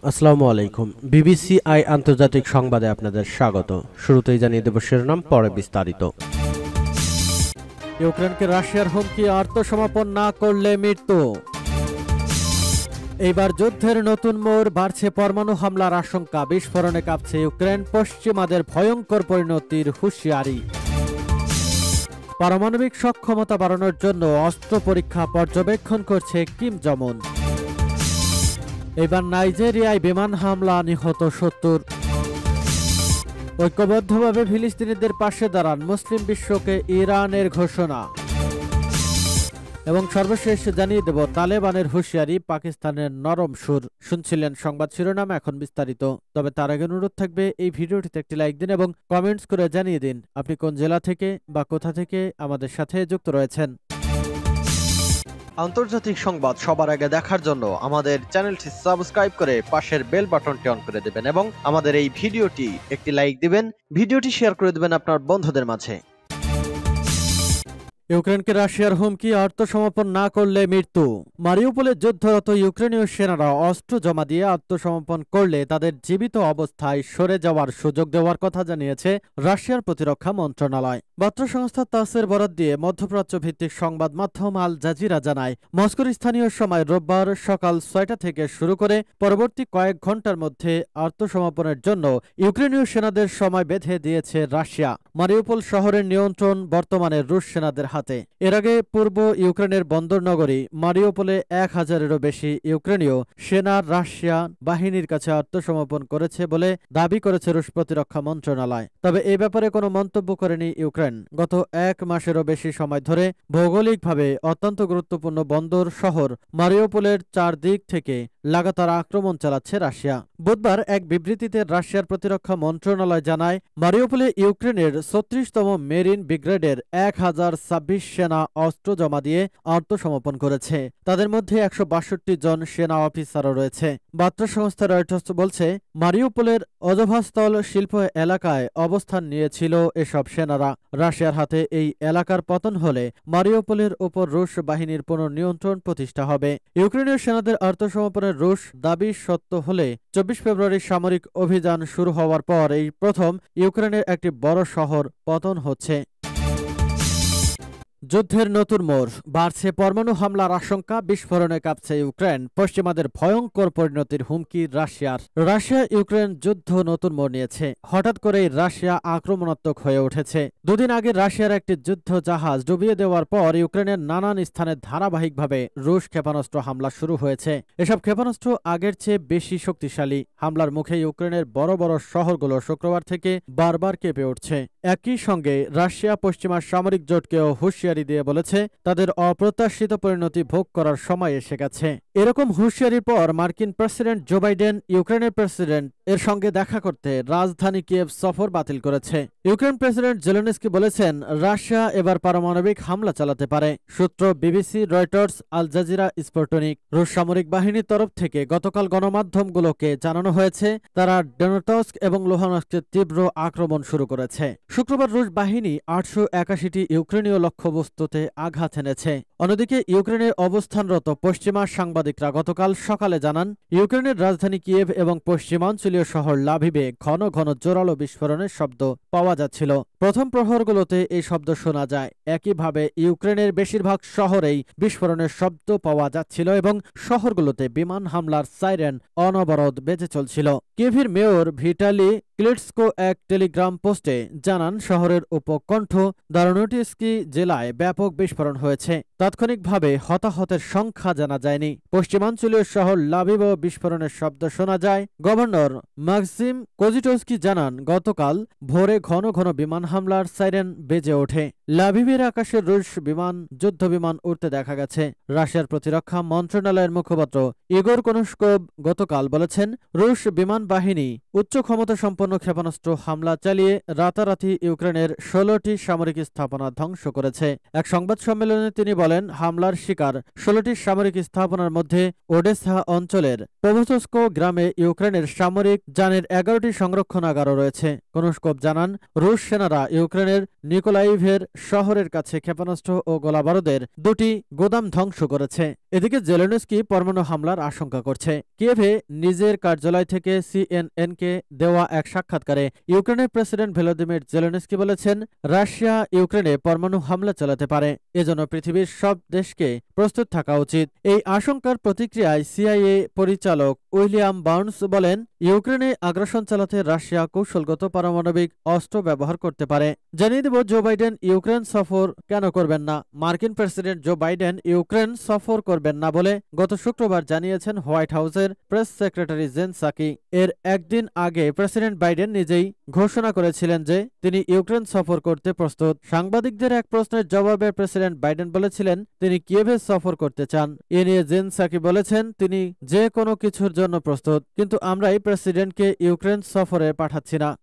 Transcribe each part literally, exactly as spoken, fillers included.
আসসালামু আলাইকুম। বিবিসিআই আন্তর্জাতিক সংবাদে আপনাদের স্বাগত। শুরুতেই জানিয়ে দেব শিরোনাম, পরে বিস্তারিত। ইউক্রেনকে রাশিয়ার হুমকি, আত্মসমর্পণ না করলে মৃত্যু। এইবার যুদ্ধের নতুন মোড়, বাড়ছে পরমাণু হামলার আশঙ্কা, বিস্ফোরণে কাঁপছে ইউক্রেন, পশ্চিমাদের ভয়ঙ্কর পরিণতির হুঁশিয়ারি। পারমাণবিক সক্ষমতা বাড়ানোর জন্য অস্ত্র পরীক্ষা পর্যবেক্ষণ করছে কিম জং উন। এবার নাইজেরিয়ায় বিমান হামলা, নিহত সত্তর। ঐক্যবদ্ধভাবে ফিলিস্তিনিদের পাশে দাঁড়ান, মুসলিম বিশ্বকে ইরানের ঘোষণা। এবং সর্বশেষ জানিয়ে দেব তালেবানের হুঁশিয়ারি, পাকিস্তানের নরম সুর। শুনছিলেন সংবাদ শিরোনাম, এখন বিস্তারিত। তবে তার আগে অনুরোধ থাকবে এই ভিডিওটিতে একটি লাইক দিন এবং কমেন্টস করে জানিয়ে দিন আপনি কোন জেলা থেকে বা কোথা থেকে আমাদের সাথে যুক্ত রয়েছেন। আন্তর্জাতিক সংবাদ সবার আগে দেখার জন্য আমাদের চ্যানেলটি সাবস্ক্রাইব করে পাশের বেল বাটনটি অন করে দেবেন এবং আমাদের এই ভিডিওটি একটি লাইক দিবেন, ভিডিওটি শেয়ার করে দেবেন আপনার বন্ধুদের মাঝে। ইউক্রেনকে রাশিয়ার হুমকি, আত্মসমর্পণ না করলে মৃত্যু। মারিউপোলে যুদ্ধরত ইউক্রেনীয় সেনারা অস্ত্র জমা দিয়ে আত্মসমর্পণ করলে তাদের জীবিত অবস্থায় সরে যাওয়ার সুযোগ দেওয়ার কথা জানিয়েছে রাশিয়ার প্রতিরক্ষা মন্ত্রণালয়। বার্তা সংস্থা তাসের বরাত দিয়ে মধ্যপ্রাচ্য ভিত্তিক সংবাদ মাধ্যম আল জাজিরা জানায়, মস্কোর স্থানীয় সময় রোববার সকাল ছয়টা থেকে শুরু করে পরবর্তী কয়েক ঘন্টার মধ্যে আত্মসমর্পণের জন্য ইউক্রেনীয় সেনাদের সময় বেঁধে দিয়েছে রাশিয়া। মারিউপোল শহরের নিয়ন্ত্রণ বর্তমানে রুশ সেনাদের হাতে। এর আগে পূর্ব ইউক্রেনের বন্দর নগরী মারিউপোলে এক হাজারেরও বেশি ইউক্রেনীয় সেনা রাশিয়া বাহিনীর কাছে আত্মসমর্পণ করেছে বলে দাবি করেছে রুশ প্রতিরক্ষা মন্ত্রণালয়। তবে এ ব্যাপারে কোনো মন্তব্য করেনি ইউক্রেন। গত এক মাসেরও বেশি সময় ধরে ভৌগোলিকভাবে অত্যন্ত গুরুত্বপূর্ণ বন্দর শহর মারিউপোলের চারদিক থেকে লাগাতার আক্রমণ চালাচ্ছে রাশিয়া। বুধবার এক বিবৃতিতে রাশিয়ার প্রতিরক্ষা মন্ত্রণালয় জানায়, মারিউপোলে ইউক্রেনের ছত্রিশতম মেরিন ব্রিগেডের এক হাজার ছাব্বিশ সেনা অস্ত্র জমা দিয়ে আত্মসমর্পণ করেছে। তাদের মধ্যে একশো বাষট্টি জন সেনা অফিসারও রয়েছে। বার্তা সংস্থা রয়টার্স বলছে, মারিউপোলের অজভাস্তল শিল্প এলাকায় অবস্থান নিয়েছিল এসব সেনারা। রাশিয়ার হাতে এই এলাকার পতন হলে মারিউপোলের উপর রুশ বাহিনীর পুনর্নিয়ন্ত্রণ প্রতিষ্ঠা হবে। ইউক্রেনীয় সেনাদের আত্মসমর্পণের রুশ দাবি সত্য হলে চব্বিশ ফেব্রুয়ারি সামরিক অভিযান শুরু হওয়ার পর এই প্রথম ইউক্রেনের একটি বড় শহর পতন হচ্ছে। যুদ্ধের নতুন মোড়, বাড়ছে পরমাণু হামলার আশঙ্কা, বিস্ফোরণে কাঁপছে ইউক্রেন, পশ্চিমাদের ভয়ঙ্কর পরিণতির হুমকি রাশিয়ার। রাশিয়া ইউক্রেন যুদ্ধ নতুন মোড় নিয়েছে। হঠাৎ করেই রাশিয়া আক্রমণাত্মক হয়ে উঠেছে। দুদিন আগে রাশিয়ার একটি যুদ্ধ জাহাজ ডুবিয়ে দেওয়ার পর ইউক্রেনের নানান স্থানে ধারাবাহিকভাবে রুশ ক্ষেপণাস্ত্র হামলা শুরু হয়েছে। এসব ক্ষেপণাস্ত্র আগের চেয়ে বেশি শক্তিশালী। হামলার মুখে ইউক্রেনের বড় বড় শহরগুলো শুক্রবার থেকে বারবার কেঁপে উঠছে। একই সঙ্গে রাশিয়া পশ্চিমা সামরিক জোটকেও হুঁশিয়ারি দিয়ে বলেছে, তাদের অপ্রত্যাশিত পরিণতি ভোগ করার সময় এসে গেছে। এরকম হুঁশিয়ারির পর মার্কিন প্রেসিডেন্ট জো বাইডেন ইউক্রেনের প্রেসিডেন্ট এর সঙ্গে দেখা করতে রাজধানী কিয়েভ সফর বাতিল করেছে। ইউক্রেন প্রেসিডেন্ট জেলেনস্কি বলেছেন, রাশিয়া এবার পারমাণবিক হামলা চালাতে পারে। সূত্র BBC, Reuters, Al Jazeera, Sputnik. রুশ সামরিক বাহিনীর তরফ থেকে গতকাল গণমাধ্যমগুলোকে জানানো হয়েছে, তারা ডোনেটস্ক এবং লুহানস্কে তীব্র আক্রমণ শুরু করেছে। শুক্রবার রুশ বাহিনী আটশো একাশিটি ইউক্রেনীয় লক্ষ্যবস্তুতে আঘাত এনেছে। অন্যদিকে ইউক্রেনে অবস্থানরত পশ্চিমা সাংবাদিকরা গতকাল সকালে জানান, ইউক্রেনের রাজধানী কিয়েভ এবং পশ্চিমাঞ্চলীয় শহর লাভিবে ঘন ঘন জোরালো বিস্ফোরণের শব্দ পাওয়া যাচ্ছিল। প্রথম প্রহরগুলোতে এই শব্দ শোনা যায়। একইভাবে ইউক্রেনের বেশিরভাগ শহরেই বিস্ফোরণের শব্দ পাওয়া যাচ্ছিল এবং শহরগুলোতে বিমান হামলার সাইরেন অনবরত বেজে চলছিল। কিয়েভের মেয়র ভিটালি ক্লিটসকো এক টেলিগ্রাম পোস্টে জানান, শহরের উপকণ্ঠ দারোনেটস্কি জেলায় ব্যাপক বিস্ফোরণ হয়েছে। তাৎক্ষণিকভাবে হতাহতের সংখ্যা জানা যায়নি। পশ্চিমাঞ্চলীয় শহর লাভিবেও বিস্ফোরণের শব্দ শোনা যায়। গভর্নর মাক্সিম কোজিটস্কি জানান, গতকাল ভোরে ঘন ঘন বিমান হামলার সাইরেন বেজে ওঠে। লাভিবের আকাশে রুশ বিমান যুদ্ধ বিমান উড়তে দেখা গেছে। রাশিয়ার প্রতিরক্ষা মন্ত্রণালয়ের মুখপাত্র ইগোর কোনস্কোভ গতকাল বলেছেন, রুশ বিমান বাহিনী উচ্চ ক্ষমতা সম্পন্ন সম্পন্ন ক্ষেপণাস্ত্র হামলা চালিয়ে রাতারাতি ইউক্রেনের ষোলোটি সামরিক স্থাপনা ধ্বংস করেছে। এক সংবাদ সম্মেলনে তিনি বলেন, হামলার শিকার ষোলোটি সামরিক স্থাপনার মধ্যে ওডেসা অঞ্চলের পোভোতস্কো গ্রামে ইউক্রেনের সামরিক যানের এগারোটি সংরক্ষণাগারও রয়েছে। কনুশকোভ জানান, রুশ সেনারা ইউক্রেনের নিকোলাইভের শহরের কাছে ক্ষেপণাস্ত্র ও গোলাবারুদের দুটি গোদাম ধ্বংস করেছে। এদিকে জেলেনস্কি পরমাণু হামলার আশঙ্কা করছে। কিয়েভে নিজের কার্যালয় থেকে সিএনএনকে দেওয়া এক সাক্ষাৎকারে ইউক্রেনের প্রেসিডেন্ট ভলোদিমির জেলেনস্কি বলেছেন, রাশিয়া ইউক্রেনে পরমাণু হামলা চালাতে পারে, এজন্য পৃথিবীর সব দেশকে প্রস্তুত থাকা উচিত। এই আশঙ্কার প্রতিক্রিয়ায় সিআইএ পরিচালক উইলিয়াম বার্নস বলেন, ইউক্রেনে আগ্রাসন চালাতে রাশিয়া কৌশলগত পারমাণবিক অস্ত্র ব্যবহার করতে পারে। জানিয়ে দেব, জো বাইডেন ইউক্রেন সফর কেন করবেন না। মার্কিন প্রেসিডেন্ট জো বাইডেন ইউক্রেন সফর করবেন না বলে গত শুক্রবার জানিয়েছেন হোয়াইট হাউসের প্রেস সেক্রেটারি জেন সাকি। এর একদিন আগে প্রেসিডেন্ট বাইডেন নিজেই ঘোষণা করেছিলেন যে তিনি ইউক্রেন সফর করতে প্রস্তুত। সাংবাদিকদের এক প্রশ্নের জবাবে প্রেসিডেন্ট বাইডেন বলেছিলেন তিনি কিয়েভে সফর করতে চান। এ নিয়ে জেন সাকি বলেছেন, তিনি যে কোনো কিছুর জন্য প্রস্তুত, কিন্তু আমরাই প্রেসিডেন্টকে ইউক্রেন সফরে পাঠাচ্ছি না।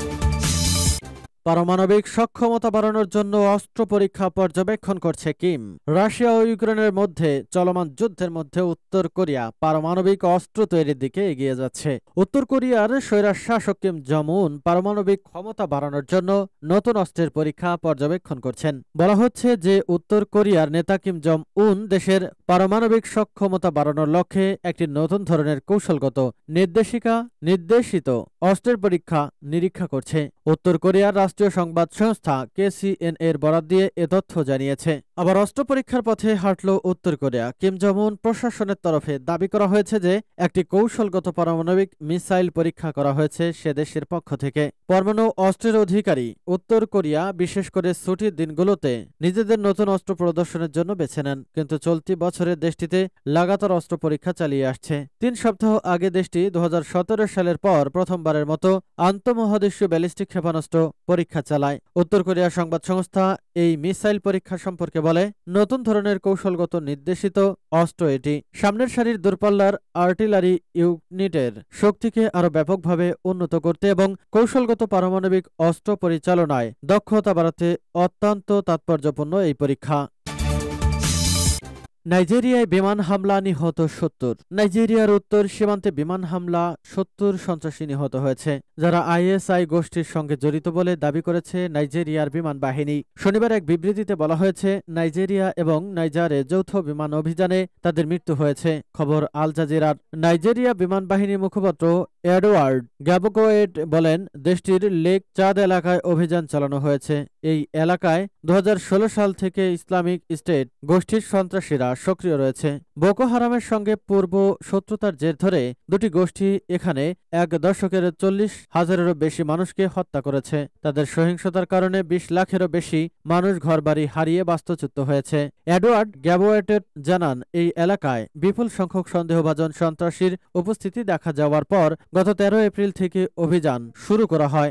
পারমাণবিক সক্ষমতা বাড়ানোর জন্য অস্ত্র পরীক্ষা পর্যবেক্ষণ করছে কিম। রাশিয়া ও ইউক্রেনের মধ্যে চলমান যুদ্ধের মধ্যে উত্তর কোরিয়া পারমাণবিক অস্ত্র তৈরির দিকে এগিয়ে যাচ্ছে। উত্তর কোরিয়ার স্বৈরাচার শাসক কিম জং উন পারমাণবিক ক্ষমতা বাড়ানোর জন্য নতুন অস্ত্রের পরীক্ষা পর্যবেক্ষণ করছেন। বলা হচ্ছে যে উত্তর কোরিয়ার নেতা কিম জং উন দেশের পারমাণবিক সক্ষমতা বাড়ানোর লক্ষ্যে একটি নতুন ধরনের কৌশলগত নির্দেশিকা নির্দেশিত অস্ত্রের পরীক্ষা নিরীক্ষা করছে। উত্তর কোরিয়ার রাষ্ট্রীয় সংবাদ সংস্থা কেসিএন এর বরাত দিয়ে এ তথ্য জানিয়েছে। আবার অস্ত্র পরীক্ষার পথে হাঁটল উত্তর কোরিয়া। কিম জং উন প্রশাসনের তরফে দাবি করা হয়েছে যে একটি কৌশলগত পারমাণবিক মিসাইল পরীক্ষা করা হয়েছে সে দেশের পক্ষ থেকে। পরমাণু অস্ত্রের অধিকারী উত্তর কোরিয়া বিশেষ করে ছুটির দিনগুলোতে নিজেদের নতুন অস্ত্র প্রদর্শনের জন্য বেছে নেন, কিন্তু চলতি বছরে দেশটিতে লাগাতার অস্ত্র পরীক্ষা চালিয়ে আসছে। তিন সপ্তাহ আগে দেশটি দু হাজার সতেরো সালের পর প্রথমবারের মতো আন্তঃমহাদেশীয় ব্যালিস্টিক ক্ষেপণাস্ত্র পরীক্ষা চালায়। উত্তর কোরিয়ার সংবাদ সংস্থা এই মিসাইল পরীক্ষা সম্পর্কে বলে, নতুন ধরনের কৌশলগত নির্দেশিত অস্ত্র এটি সামনের সারির দূরপাল্লার আর্টিলারি ইউনিটের শক্তিকে আরও ব্যাপকভাবে উন্নত করতে এবং কৌশলগত পারমাণবিক অস্ত্র পরিচালনায় দক্ষতা বাড়াতে অত্যন্ত তাৎপর্যপূর্ণ এই পরীক্ষা। নাইজেরিয়ায় বিমান হামলা, নিহত সত্তর। নাইজেরিয়ার উত্তর সীমান্তে বিমান হামলা, সত্তর সন্ত্রাসী নিহত হয়েছে, যারা আইএসআই গোষ্ঠীর সঙ্গে জড়িত বলে দাবি করেছে নাইজেরিয়ার বিমান বাহিনী। শনিবার এক বিবৃতিতে বলা হয়েছে, নাইজেরিয়া এবং নাইজারে যৌথ বিমান অভিযানে তাদের মৃত্যু হয়েছে। খবর আল জাজিরার। নাইজেরিয়া বিমান বাহিনীর মুখপাত্র এডওয়ার্ড গ্যাবোকোয়েট বলেন, দেশটির লেক চাঁদ এলাকায় অভিযান চালানো হয়েছে। এই এলাকায় দু হাজার ষোলো সাল থেকে ইসলামিক স্টেট গোষ্ঠীর সন্ত্রাসীরা সক্রিয় রয়েছে। বোকো হারামের সঙ্গে পূর্ব শত্রুতার জের ধরে দুটি গোষ্ঠী এখানে এক দশকের চল্লিশ হাজারেরও বেশি মানুষকে হত্যা করেছে। তাদের সহিংসতার কারণে বিশ লাখেরও বেশি মানুষ ঘরবাড়ি হারিয়ে বাস্তুচ্যুত হয়েছে। এডওয়ার্ড গ্যাবোয়েটের জানান, এই এলাকায় বিপুল সংখ্যক সন্দেহভাজন সন্ত্রাসীর উপস্থিতি দেখা যাওয়ার পর গত তেরো এপ্রিল থেকে অভিযান শুরু করা হয়।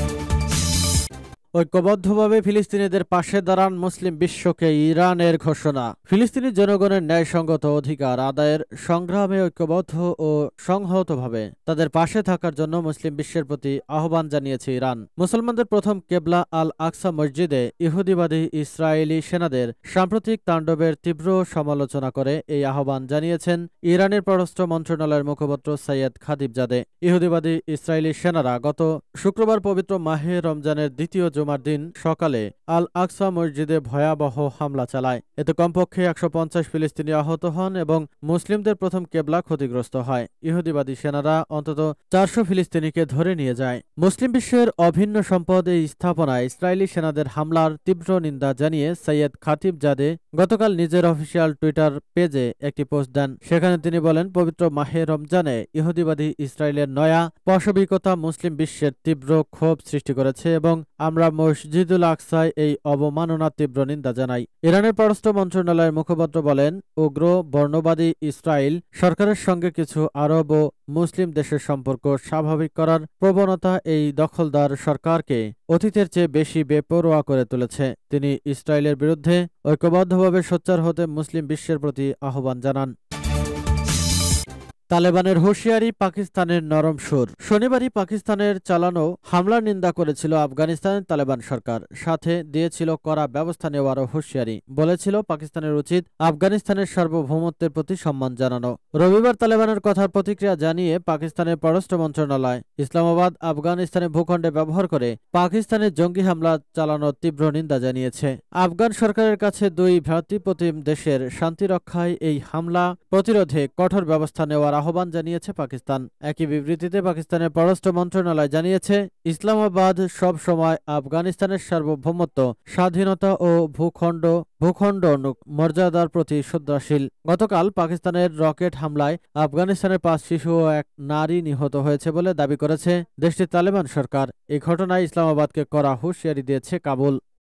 ঐক্যবদ্ধভাবে ফিলিস্তিনিদের পাশে দাঁড়ান মুসলিম বিশ্বকে ইরানের ঘোষণা। ফিলিস্তিনি জনগণের ন্যায়সঙ্গত অধিকার আদায়ের সংগ্রামে ঐক্যবদ্ধ ও সংহতভাবে তাদের পাশে থাকার জন্য মুসলিম বিশ্বের প্রতি আহ্বান জানিয়েছে ইরান। মুসলমানদের প্রথম কেবলা আল আকসা মসজিদে ইহুদিবাদী ইসরায়েলি সেনাদের সাম্প্রতিক তাণ্ডবের তীব্র সমালোচনা করে এই আহ্বান জানিয়েছেন ইরানের পররাষ্ট্র মন্ত্রণালয়ের মুখপাত্র সৈয়দ খাতিবজাদে। ইহুদিবাদী ইসরায়েলি সেনারা গত শুক্রবার পবিত্র মাহে রমজানের দ্বিতীয় জুমার দিন সকালে আল আকসা মসজিদে ভয়াবহ হামলা চালায়। এতে কমপক্ষে একশো পঞ্চাশ ফিলিস্তিনি আহত হন এবং মুসলিমদের প্রথম কেবলা ক্ষতিগ্রস্ত হয়। ইহুদিবাদী সেনারা অন্তত চারশো ফিলিস্তিনিকে ধরে নিয়ে যায়। মুসলিম বিশ্বের অভিন্ন সম্পদ এই স্থাপনায় ইসরায়েলি সেনাদের হামলার তীব্র নিন্দা জানিয়ে সৈয়দ খাতিবজাদে গতকাল নিজের অফিসিয়াল টুইটার পেজে একটি পোস্ট দেন। সেখানে তিনি বলেন, পবিত্র মাহে রমজানে ইহুদিবাদী ইসরায়েলের নয়া পাশবিকতা মুসলিম বিশ্বের তীব্র ক্ষোভ সৃষ্টি করেছে এবং আমরা মসজিদুল আকসায় এই অবমাননার তীব্র নিন্দা জানাই। ইরানের পররাষ্ট্র মন্ত্রণালয়ের মুখপাত্র বলেন, উগ্র বর্ণবাদী ইসরায়েল সরকারের সঙ্গে কিছু আরব ও মুসলিম দেশের সম্পর্ক স্বাভাবিক করার প্রবণতা এই দখলদার সরকারকে অতীতের চেয়ে বেশি বেপরোয়া করে তুলেছে। তিনি ইসরায়েলের বিরুদ্ধে ঐক্যবদ্ধভাবে সোচ্চার হতে মুসলিম বিশ্বের প্রতি আহ্বান জানান। তালেবানের হুঁশিয়ারি, পাকিস্তানের নরম সুর। শনিবারই পাকিস্তানের চালানো হামলার নিন্দা করেছিল আফগানিস্তানের তালেবান সরকার, সাথে দিয়েছিল কড়া ব্যবস্থা নেওয়ারও হুঁশিয়ারি। বলেছিল পাকিস্তানের উচিত আফগানিস্তানের সার্বভৌমত্বের প্রতি সম্মান জানানো। রবিবার তালেবানের কথার প্রতিক্রিয়া জানিয়ে পাকিস্তানের পররাষ্ট্র মন্ত্রণালয় ইসলামাবাদ আফগানিস্তানের ভূখণ্ডে ব্যবহার করে পাকিস্তানের জঙ্গি হামলা চালানোর তীব্র নিন্দা জানিয়েছে। আফগান সরকারের কাছে দুই ভ্রাতৃপ্রতিম দেশের শান্তি রক্ষায় এই হামলা প্রতিরোধে কঠোর ব্যবস্থা নেওয়ার আহ্বান জানিয়েছে পাকিস্তান। একই বিবৃতিতে পাকিস্তানের পররাষ্ট্র মন্ত্রণালয় জানিয়েছে, ইসলামাবাদ সব সময় আফগানিস্তানের সার্বভৌমত্ব, স্বাধীনতা ও ভূখণ্ড ভূখণ্ড মর্যাদার প্রতি শ্রদ্ধাশীল। গতকাল পাকিস্তানের রকেট হামলায় আফগানিস্তানের পাঁচ শিশু ও এক নারী নিহত হয়েছে বলে দাবি করেছে দেশটির তালেবান সরকার। এই ঘটনায় ইসলামাবাদকে কড়া হুঁশিয়ারি দিয়েছে কাবুল।